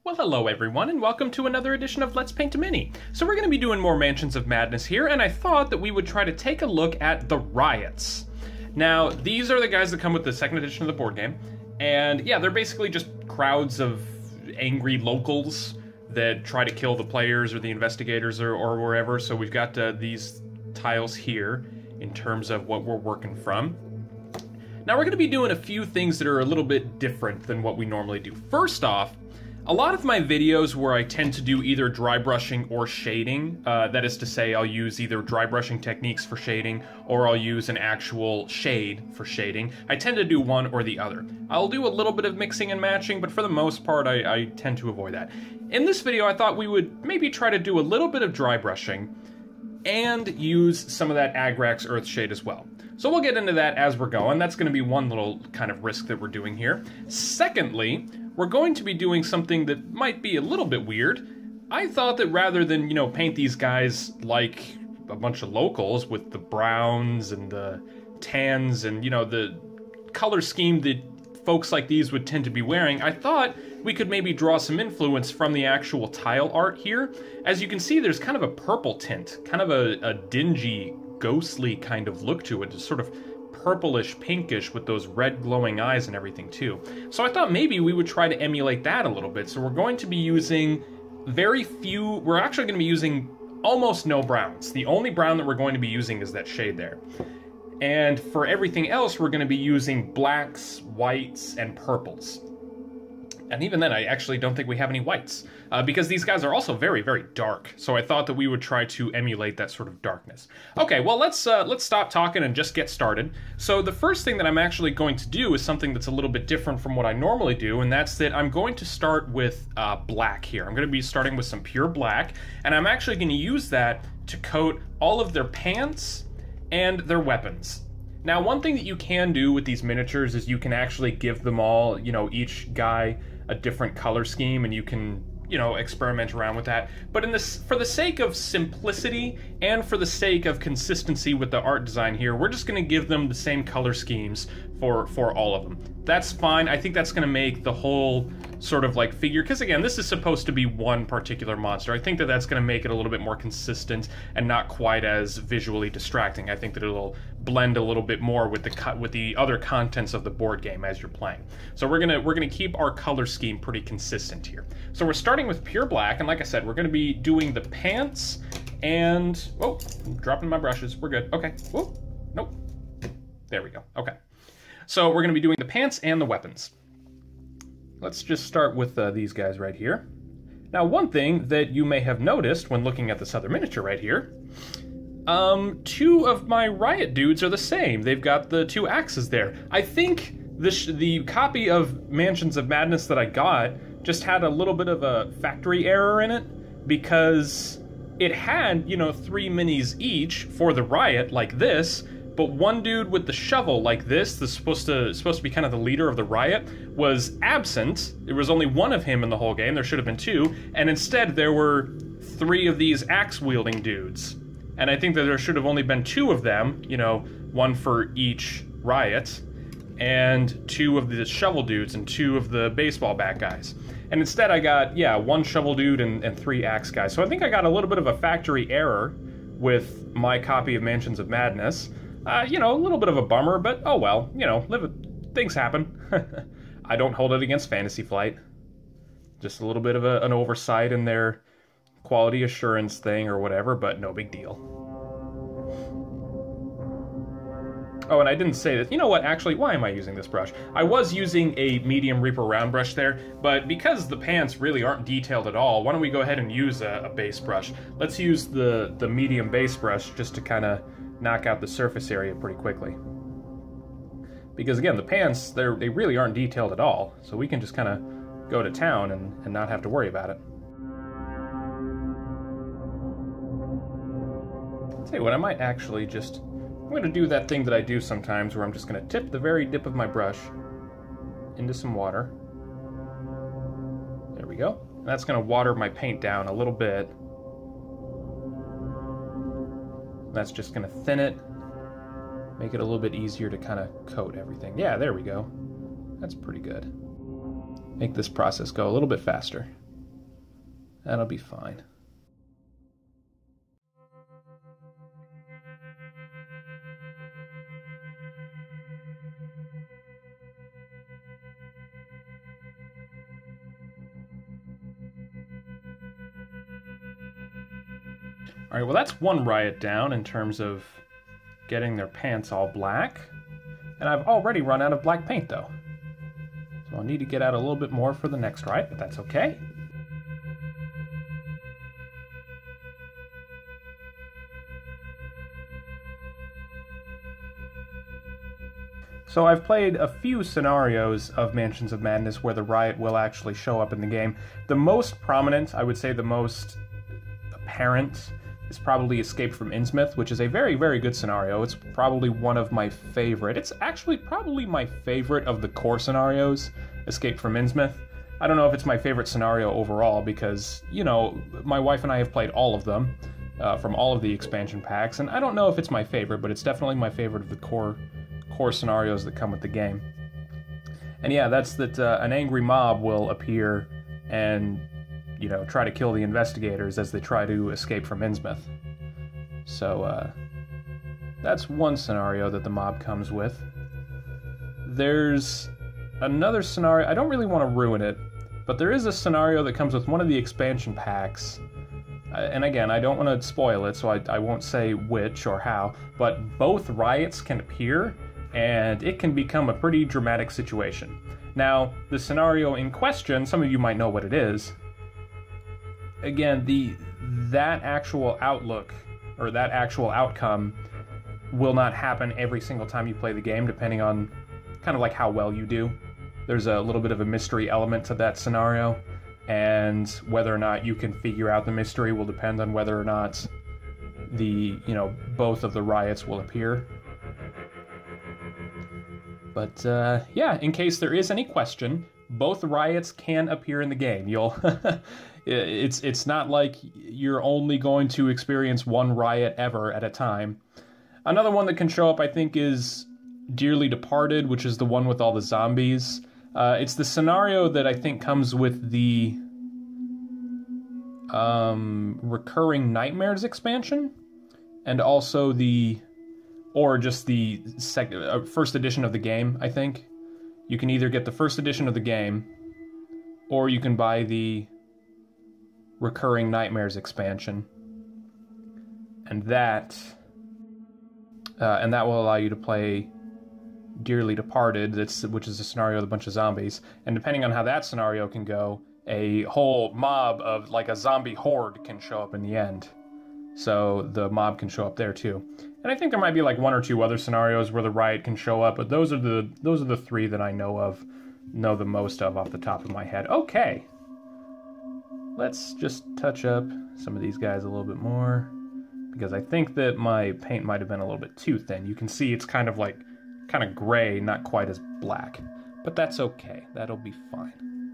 Well, hello everyone, and welcome to another edition of Let's Paint a Mini. So we're going to be doing more Mansions of Madness here, and I thought that we would try to take a look at the Riots. Now, these are the guys that come with the second edition of the board game, and yeah, they're basically just crowds of angry locals that try to kill the players or the investigators or wherever. So we've got these tiles here in terms of what we're working from. Now we're going to be doing a few things that are a little bit different than what we normally do. First off, a lot of my videos where I tend to do either dry brushing or shading, that is to say I'll use either dry brushing techniques for shading or I'll use an actual shade for shading. I tend to do one or the other. I'll do a little bit of mixing and matching, but for the most part I tend to avoid that. In this video I thought we would maybe try to do a little bit of dry brushing and use some of that Agrax Earthshade as well. So we'll get into that as we're going. That's going to be one little kind of risk that we're doing here. Secondly, we're going to be doing something that might be a little bit weird. I thought that rather than, paint these guys like a bunch of locals with the browns and the tans and, the color scheme that folks like these would tend to be wearing, I thought we could maybe draw some influence from the actual tile art here. As you can see, there's kind of a purple tint, kind of a dingy, ghostly kind of look to it. It's sort of purplish pinkish with those red glowing eyes and everything too. So I thought maybe we would try to emulate that a little bit. So we're going to be using we're actually going to be using almost no browns. The only brown that we're going to be using is that shade there. And for everything else, we're going to be using blacks, whites, and purples. And even then, I actually don't think we have any whites, because these guys are also very, very dark. So I thought that we would try to emulate that sort of darkness. Okay, well, let's stop talking and just get started. So the first thing that I'm actually going to do is something that's a little bit different from what I normally do, and that's that I'm going to start with black here. I'm going to be starting with some pure black, and I'm actually going to use that to coat all of their pants and their weapons. Now, one thing that you can do with these miniatures is you can actually give them all, each guy a different color scheme, and you can, experiment around with that. But for the sake of simplicity and for the sake of consistency with the art design here, we're just going to give them the same color schemes for all of them. That's fine. I think that's going to make the whole sort of like figure, because again, this is supposed to be one particular monster. I think that that's going to make it a little bit more consistent and not quite as visually distracting. I think that it'll blend a little bit more with the other contents of the board game as you're playing. So we're gonna keep our color scheme pretty consistent here. So we're starting with pure black, and like I said, we're gonna be doing the pants and I'm dropping my brushes. We're good. Okay. Whoa. Nope. There we go. Okay. So we're gonna be doing the pants and the weapons. Let's just start with these guys right here. Now, one thing that you may have noticed when looking at this other miniature right here, two of my Riot dudes are the same. They've got the two axes there. I think the copy of Mansions of Madness that I got just had a little bit of a factory error in it, because it had, 3 minis each for the Riot like this, but one dude with the shovel like this, that's supposed to be kind of the leader of the Riot, was absent. There was only one of him in the whole game. There should have been 2, and instead there were 3 of these axe-wielding dudes. And I think that there should have only been 2 of them, one for each Riot, and 2 of the shovel dudes and 2 of the baseball bat guys. And instead I got, 1 shovel dude and 3 axe guys. So I think I got a little bit of a factory error with my copy of Mansions of Madness. A little bit of a bummer, but oh well, things happen. I don't hold it against Fantasy Flight. Just a little bit of an oversight in their quality assurance thing or whatever, but no big deal. Oh, and I didn't say that. You know what, actually, why am I using this brush? I was using a medium Reaper round brush there, but because the pants really aren't detailed at all, why don't we go ahead and use a base brush? Let's use the medium base brush just to kind of knock out the surface area pretty quickly. Because again, the pants, they really aren't detailed at all, so we can just kind of go to town and not have to worry about it. Tell you what, I might actually I'm going to do that thing that I do sometimes where I'm just going to tip the very tip of my brush into some water. There we go. And that's going to water my paint down a little bit. That's just going to thin it, make it a little bit easier to kind of coat everything. Yeah, there we go. That's pretty good. Make this process go a little bit faster. That'll be fine. All right, well, that's one Riot down in terms of getting their pants all black. And I've already run out of black paint, though. So I'll need to get out a little bit more for the next Riot, but that's okay. So I've played a few scenarios of Mansions of Madness where the Riot will actually show up in the game. The most prominent, I would say the most apparent, is probably Escape from Innsmouth, which is a very, very good scenario. It's probably one of my favorite. It's actually probably my favorite of the core scenarios, Escape from Innsmouth. I don't know if it's my favorite scenario overall because, you know, my wife and I have played all of them from all of the expansion packs, and I don't know if it's my favorite, but it's definitely my favorite of the core scenarios that come with the game. And yeah, that's that an angry mob will appear and, you know, try to kill the investigators as they try to escape from Innsmouth. So that's one scenario that the mob comes with. There's another scenario, I don't really want to ruin it, but there is a scenario that comes with one of the expansion packs. And again, I don't want to spoil it, so I won't say which or how, but both Riots can appear, and it can become a pretty dramatic situation. Now, the scenario in question, some of you might know what it is. Again, that actual outlook, or that actual outcome, will not happen every single time you play the game, depending on kind of like how well you do. There's a little bit of a mystery element to that scenario, and whether or not you can figure out the mystery will depend on whether or not both of the Riots will appear. But yeah, in case there is any question, both Riots can appear in the game. It's not like you're only going to experience one Riot ever at a time. Another one that can show up, I think, is Dearly Departed, which is the one with all the zombies. It's the scenario that I think comes with the Recurring Nightmares expansion, and also just the first edition of the game, I think. You can either get the first edition of the game, or you can buy the Recurring Nightmares expansion. And that will allow you to play Dearly Departed, which is a scenario with a bunch of zombies. And depending on how that scenario can go, a whole mob of, like a zombie horde, can show up in the end. So the mob can show up there too. And I think there might be like one or two other scenarios where the Riot can show up, but those are the three that I know the most of off the top of my head. Okay. Let's just touch up some of these guys a little bit more, because I think that my paint might have been a little bit too thin. You can see it's kind of gray, not quite as black. But that's okay. That'll be fine.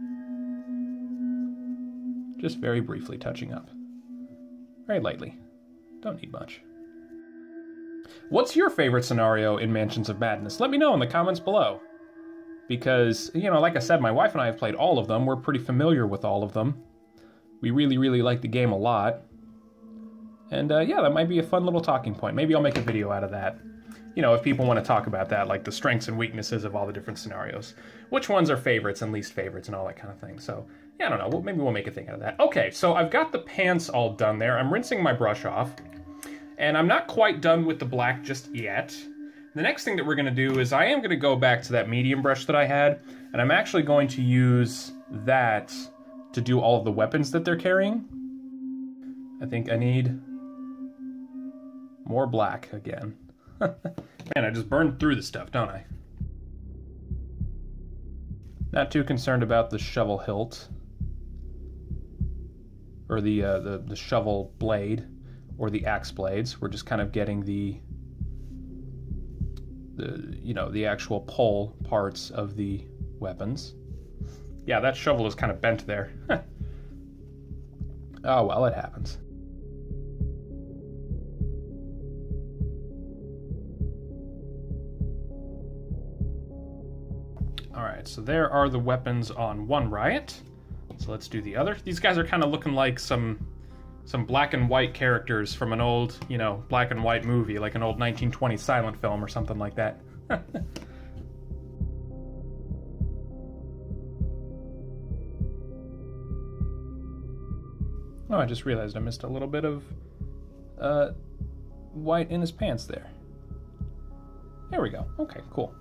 Just very briefly touching up. Very lightly. Don't need much. What's your favorite scenario in Mansions of Madness? Let me know in the comments below. Because, like I said, my wife and I have played all of them. We're pretty familiar with all of them. We really, really like the game a lot. And yeah, that might be a fun little talking point. Maybe I'll make a video out of that. If people want to talk about that, like the strengths and weaknesses of all the different scenarios. Which ones are favorites and least favorites and all that kind of thing. So, yeah, I don't know. Maybe we'll make a thing out of that. Okay, so I've got the pants all done there. I'm rinsing my brush off. And I'm not quite done with the black just yet. The next thing that we're going to do is I am going to go back to that medium brush that I had. And I'm actually going to use that to do all of the weapons that they're carrying. I think I need more black again. Man, I just burned through the stuff, don't I? Not too concerned about the shovel hilt. Or the shovel blade. Or the axe blades. We're just kind of getting the actual pole parts of the weapons. Yeah, that shovel is kind of bent there. Oh, well, it happens. Alright, so there are the weapons on one Riot. So let's do the other. These guys are kind of looking like some black and white characters from an old, you know, black and white movie, like an old 1920s silent film or something like that. Oh, I just realized I missed a little bit of white in his pants there. There we go. Okay, cool.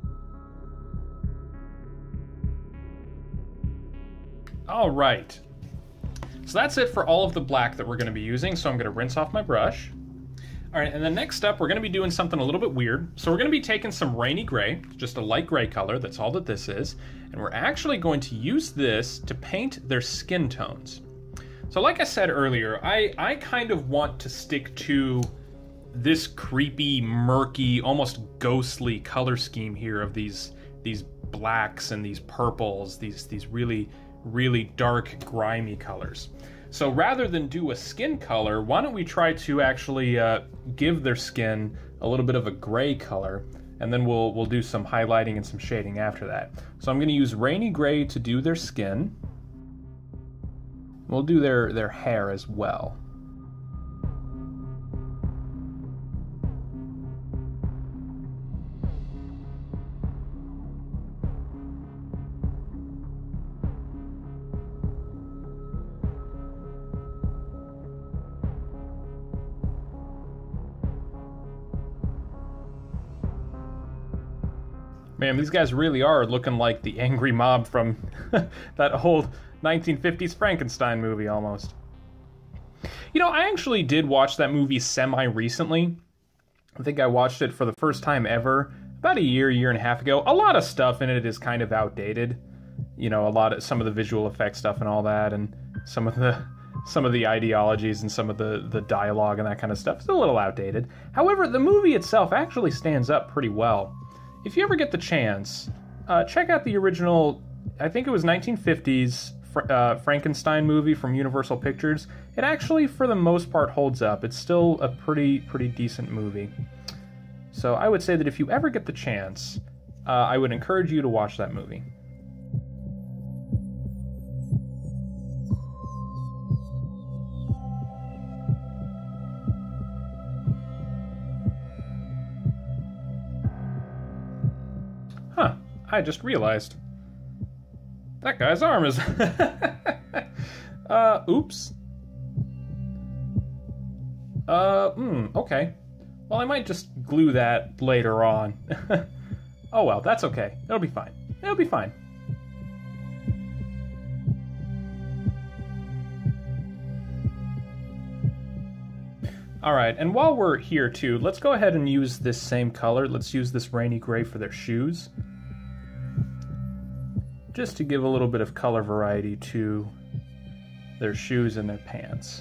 All right. So that's it for all of the black that we're going to be using, so I'm going to rinse off my brush. All right, and then next up, we're going to be doing something a little bit weird. So we're going to be taking some rainy gray, just a light gray color, that's all that this is, and we're actually going to use this to paint their skin tones. So like I said earlier, I kind of want to stick to this creepy, murky, almost ghostly color scheme here of these blacks and these purples, these really, really dark, grimy colors. So rather than do a skin color, why don't we try to actually give their skin a little bit of a gray color, and then we'll do some highlighting and some shading after that. So I'm going to use rainy gray to do their skin. We'll do their hair as well. Man, these guys really are looking like the angry mob from that old 1950s Frankenstein movie, almost. You know, I actually did watch that movie semi-recently. I think I watched it for the first time ever about a year and a half ago. A lot of stuff in it is kind of outdated. You know, some of the visual effects stuff and all that, and some of the ideologies and some of the dialogue and that kind of stuff is a little outdated. However, the movie itself actually stands up pretty well. If you ever get the chance, check out the original, I think it was 1950s Frankenstein movie from Universal Pictures. It actually, for the most part, holds up. It's still a pretty decent movie. So I would say that if you ever get the chance, I would encourage you to watch that movie. Huh, I just realized that guy's arm is... oops. Okay. Well, I might just glue that later on. Oh well, that's okay. It'll be fine. It'll be fine. Alright, and while we're here too, let's go ahead and use this same color. Let's use this rainy gray for their shoes. Just to give a little bit of color variety to their shoes and their pants.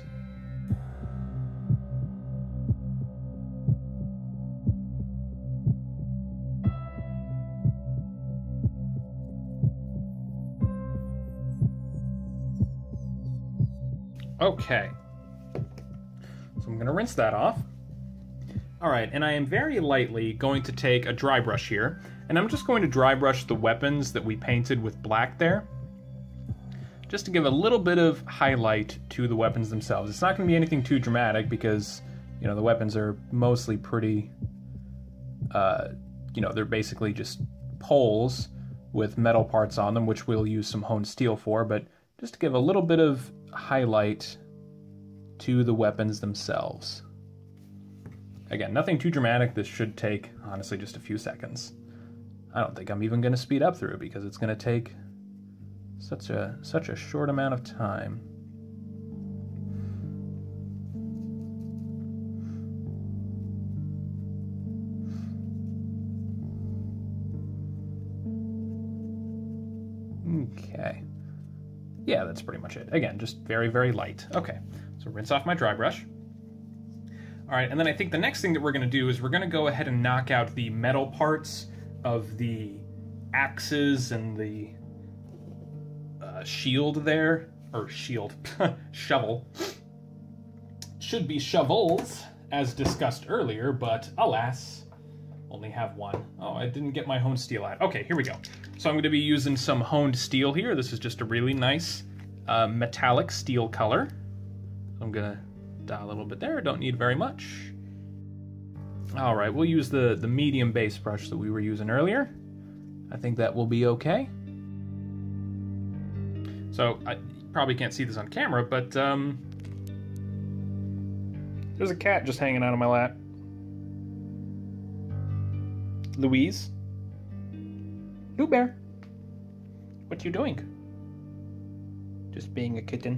Okay. So I'm going to rinse that off. Alright, and I am very lightly going to take a dry brush here, and I'm just going to dry brush the weapons that we painted with black there, just to give a little bit of highlight to the weapons themselves. It's not going to be anything too dramatic because, you know, the weapons are mostly pretty, you know, they're basically just poles with metal parts on them, which we'll use some honed steel for, but just to give a little bit of highlight to the weapons themselves. Again, nothing too dramatic. This should take, honestly, just a few seconds. I don't think I'm even going to speed up through it because it's going to take such a short amount of time. Okay. Yeah, that's pretty much it. Again, just very, very light. Okay, so rinse off my dry brush. All right, and then I think the next thing that we're going to do is we're going to go ahead and knock out the metal parts of the axes and the shield there, or shield, shovel. Should be shovels, as discussed earlier, but alas, only have one. Oh, I didn't get my honed steel out. Okay, here we go. So I'm going to be using some honed steel here. This is just a really nice metallic steel color. I'm gonna dot a little bit there, don't need very much. All right, we'll use the medium base brush that we were using earlier. I think that will be okay. So I probably can't see this on camera, but there's a cat just hanging out on my lap. Louise? Lou Bear? What you doing? Just being a kitten.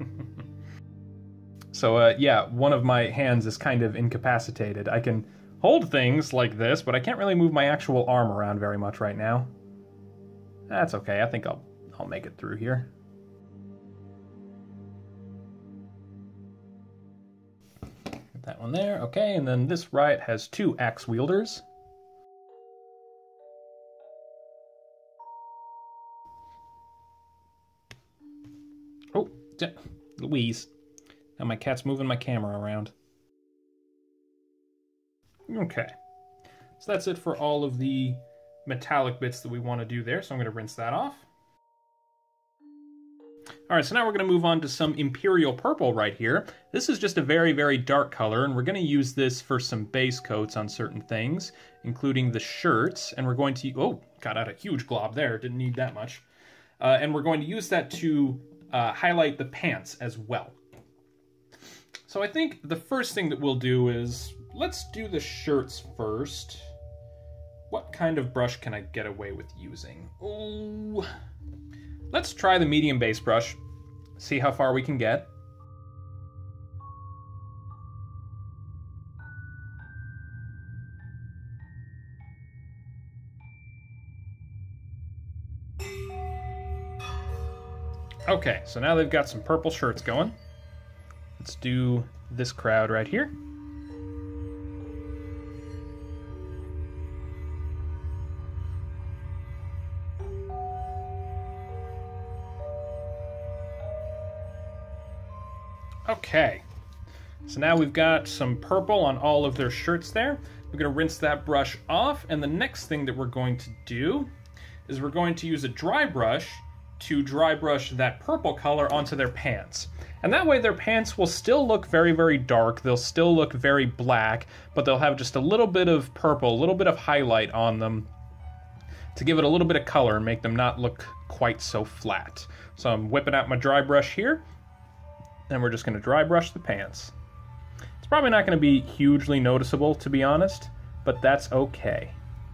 So yeah, one of my hands is kind of incapacitated. I can hold things like this, but I can't really move my actual arm around very much right now. That's okay, I think I'll make it through here. Get that one there, okay, and then this Riot has 2 axe wielders. Oh, Louise. Now my cat's moving my camera around. Okay. So that's it for all of the metallic bits that we want to do there, so I'm going to rinse that off. Alright, so now we're going to move on to some Imperial Purple right here. This is just a very, very dark color, and we're going to use this for some base coats on certain things, including the shirts, and we're going to... Oh, got out a huge glob there, didn't need that much. And we're going to use that to highlight the pants as well. So I think the first thing that we'll do is, let's do the shirts first. What kind of brush can I get away with using? Oh, let's try the medium base brush, see how far we can get. Okay, so now they've got some purple shirts going. Let's do this crowd right here. Okay, so now we've got some purple on all of their shirts there. We're going to rinse that brush off, and the next thing that we're going to do is we're going to use a dry brush to dry brush that purple color onto their pants. And that way their pants will still look very, very dark, they'll still look very black, but they'll have just a little bit of purple, a little bit of highlight on them to give it a little bit of color and make them not look quite so flat. So I'm whipping out my dry brush here, and we're just going to dry brush the pants. It's probably not going to be hugely noticeable, to be honest, but that's okay.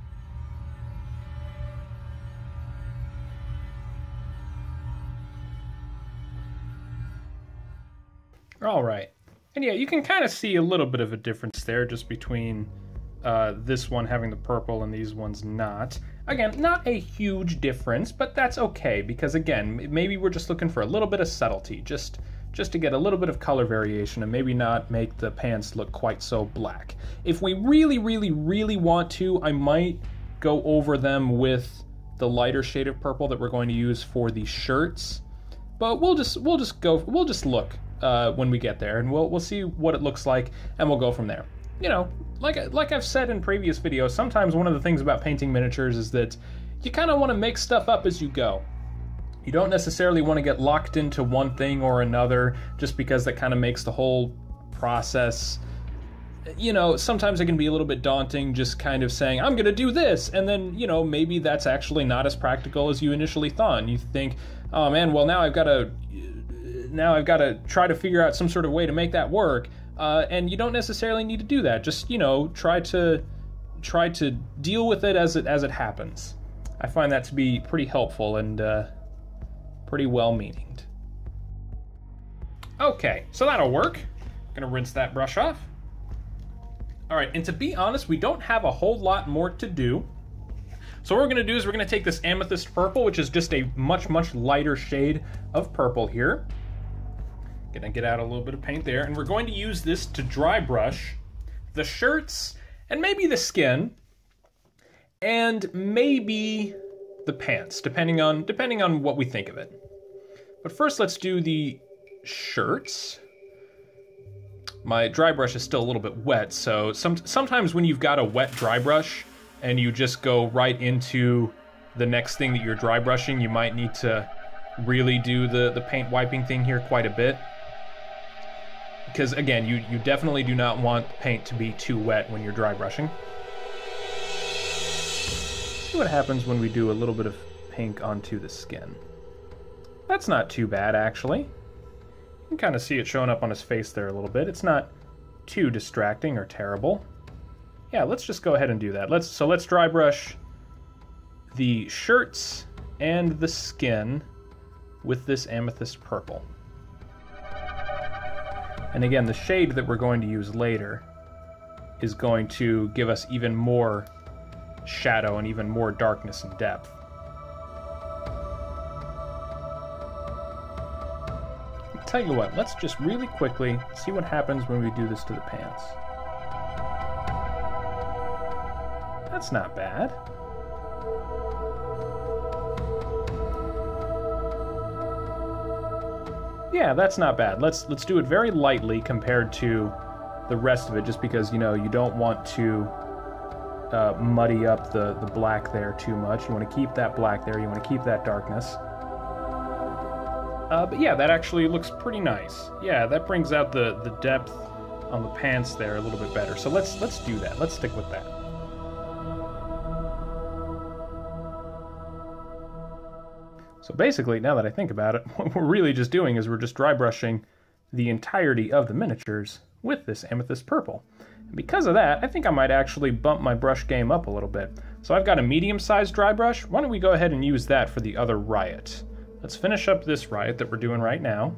All right, and yeah, you can kind of see a little bit of a difference there just between this one having the purple and these ones not. Again, not a huge difference, but that's okay, because again, maybe we're just looking for a little bit of subtlety, just to get a little bit of color variation and maybe not make the pants look quite so black. If we really, really, really want to, I might go over them with the lighter shade of purple that we're going to use for the shirts, but we'll just look when we get there, and we'll see what it looks like, and we'll go from there. You know, like I've said in previous videos, sometimes one of the things about painting miniatures is that you kind of want to make stuff up as you go. You don't necessarily want to get locked into one thing or another, just because that kind of makes the whole process, you know, sometimes it can be a little bit daunting just kind of saying, I'm going to do this, and then, you know, maybe that's actually not as practical as you initially thought, and you think, oh man, well now I've got to try to figure out some sort of way to make that work, and you don't necessarily need to do that. Just, you know, try to deal with it as it happens. I find that to be pretty helpful and pretty well-meaning. Okay, so that'll work. Gonna rinse that brush off. All right, and to be honest, we don't have a whole lot more to do. So what we're gonna do is we're gonna take this amethyst purple, which is just a much, much lighter shade of purple here. Gonna get out a little bit of paint there, and we're going to use this to dry brush the shirts, and maybe the skin, and maybe the pants, depending on what we think of it. But first, let's do the shirts. My dry brush is still a little bit wet, so sometimes when you've got a wet dry brush and you just go right into the next thing that you're dry brushing, you might need to really do the paint wiping thing here quite a bit. Because, again, you definitely do not want paint to be too wet when you're dry brushing. See what happens when we do a little bit of pink onto the skin. That's not too bad, actually. You can kind of see it showing up on his face there a little bit. It's not too distracting or terrible. Yeah, let's just go ahead and do that. Let's dry brush the shirts and the skin with this amethyst purple. And again, the shade that we're going to use later is going to give us even more shadow and even more darkness and depth. I'll tell you what, let's just really quickly see what happens when we do this to the pants. That's not bad. Yeah, that's not bad. Let's do it very lightly compared to the rest of it, just because, you know, you don't want to muddy up the black there too much. You want to keep that black there. You want to keep that darkness. But yeah, that actually looks pretty nice. Yeah, that brings out the depth on the pants there a little bit better. So let's do that. Let's stick with that. So basically, now that I think about it, what we're really just doing is we're just dry brushing the entirety of the miniatures with this amethyst purple. And because of that, I think I might actually bump my brush game up a little bit. So I've got a medium-sized dry brush. Why don't we go ahead and use that for the other Riot? Let's finish up this Riot that we're doing right now.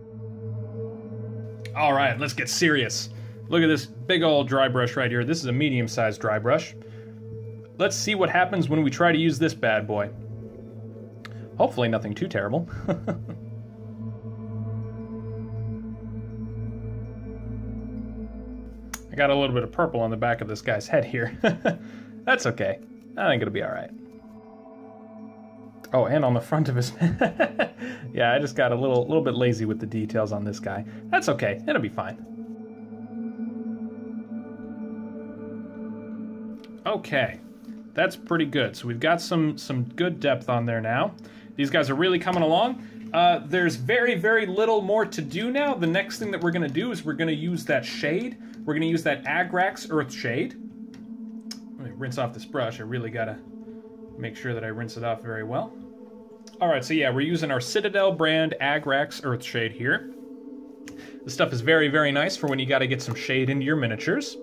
All right, let's get serious. Look at this big old dry brush right here. This is a medium-sized dry brush. Let's see what happens when we try to use this bad boy. Hopefully nothing too terrible. I got a little bit of purple on the back of this guy's head here. That's okay. I think it'll be all right. Oh, and on the front of his head. Yeah, I just got a little bit lazy with the details on this guy. That's okay. It'll be fine. Okay. That's pretty good. So we've got some good depth on there now. These guys are really coming along. There's very, very little more to do now. The next thing that we're going to do is we're going to use that shade. We're going to use that Agrax Earthshade. Let me rinse off this brush. I really got to make sure that I rinse it off very well. All right, so yeah, we're using our Citadel brand Agrax Earthshade here. This stuff is very, very nice for when you got to get some shade into your miniatures.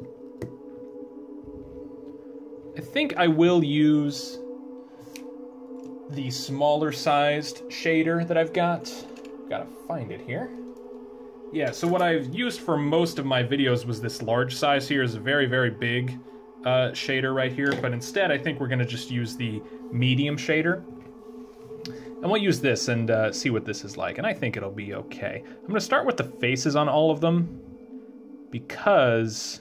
I think I will use the smaller sized shader that I've got. Gotta find it here. Yeah, so what I've used for most of my videos was this large size here. Is a very, very big shader right here, but instead I think we're gonna just use the medium shader. And we'll use this and see what this is like, and I think it'll be okay. I'm gonna start with the faces on all of them because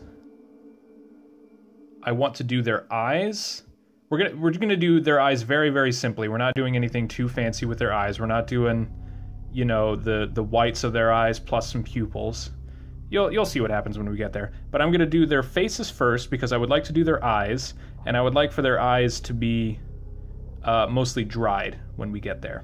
I want to do their eyes. We're gonna do their eyes very, very simply. We're not doing anything too fancy with their eyes. We're not doing, you know, the whites of their eyes plus some pupils. You'll see what happens when we get there. But I'm gonna do their faces first because I would like to do their eyes, and I would like for their eyes to be mostly dried when we get there.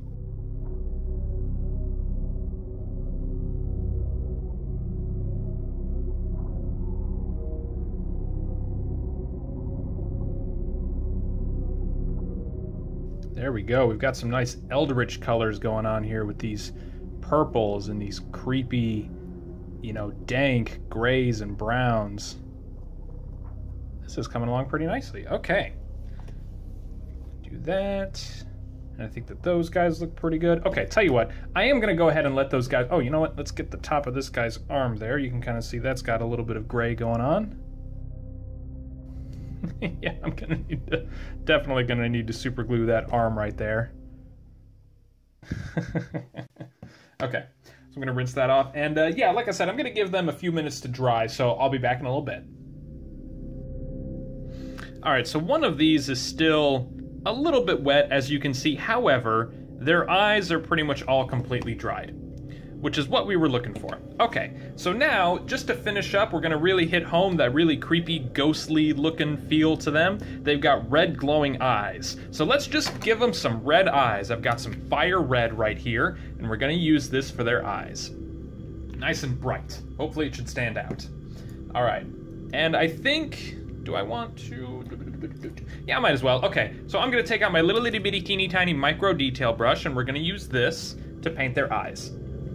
There we go. We've got some nice eldritch colors going on here with these purples and these creepy, you know, dank grays and browns. This is coming along pretty nicely. Okay. Do that. And I think that those guys look pretty good. Okay, tell you what. I am going to go ahead and let those guys... Oh, you know what? Let's get the top of this guy's arm there. You can kind of see that's got a little bit of gray going on. Yeah, I'm gonna need to, definitely gonna need to super glue that arm right there. Okay, so I'm gonna rinse that off, and yeah, like I said, I'm gonna give them a few minutes to dry, so I'll be back in a little bit. All right, so one of these is still a little bit wet, as you can see. However, their eyes are pretty much all completely dried. which is what we were looking for. Okay, so now, just to finish up, we're gonna really hit home that really creepy, ghostly looking feel to them. They've got red glowing eyes. So let's just give them some red eyes. I've got some fire red right here, and we're gonna use this for their eyes. Nice and bright. Hopefully it should stand out. All right, and I think, do I want to? Yeah, I might as well. Okay, so I'm gonna take out my little itty bitty teeny tiny micro detail brush, and we're gonna use this to paint their eyes.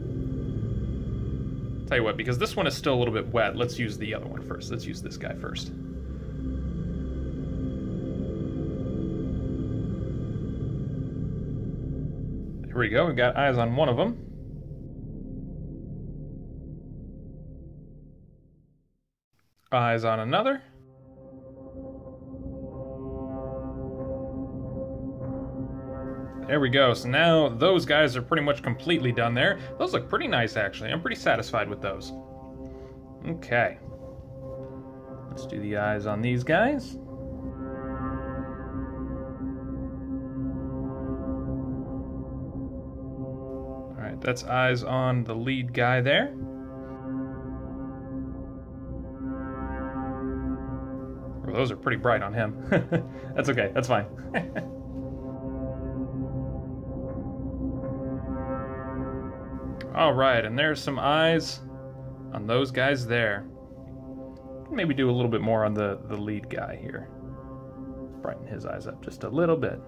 Tell you what, because this one is still a little bit wet, let's use the other one first. Let's use this guy first. Here we go, we've got eyes on one of them. Eyes on another. There we go. So now those guys are pretty much completely done there. Those look pretty nice, actually. I'm pretty satisfied with those. Okay. Let's do the eyes on these guys. All right, that's eyes on the lead guy there. Oh, those are pretty bright on him. That's okay, that's fine. All right, and there's some eyes on those guys there. Maybe do a little bit more on the lead guy here. Brighten his eyes up just a little bit.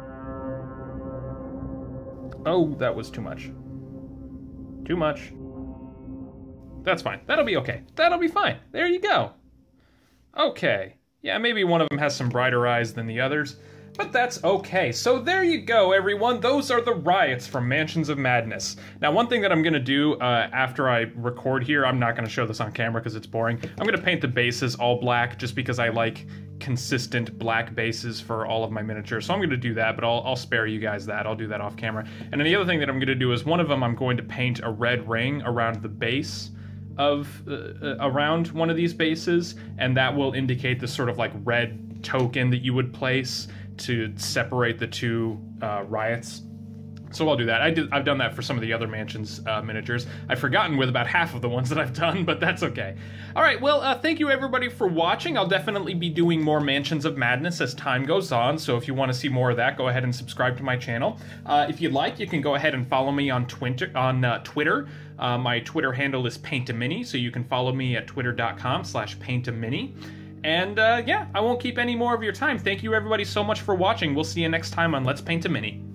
Oh, that was too much. Too much. That's fine. That'll be okay. That'll be fine. There you go. Okay. Yeah, maybe one of them has some brighter eyes than the others, but that's okay. So there you go, everyone. Those are the Riots from Mansions of Madness. Now, one thing that I'm gonna do after I record here, I'm not gonna show this on camera because it's boring. I'm gonna paint the bases all black just because I like consistent black bases for all of my miniatures. So I'm gonna do that, but I'll spare you guys that. I'll do that off camera. And then the other thing that I'm gonna do is one of them I'm going to paint a red ring around the base of around one of these bases, and that will indicate the sort of like red token that you would place to separate the two Riots. So I'll do that. I've done that for some of the other Mansions miniatures. I've forgotten with about half of the ones that I've done, but that's okay. All right, well, thank you everybody for watching. I'll definitely be doing more Mansions of Madness as time goes on, so if you want to see more of that, go ahead and subscribe to my channel. If you'd like, you can go ahead and follow me on Twitter. My Twitter handle is Paint-A-Mini, so you can follow me at twitter.com/Paint-A-Mini. And yeah, I won't keep any more of your time. Thank you everybody so much for watching. We'll see you next time on Let's Paint a Mini.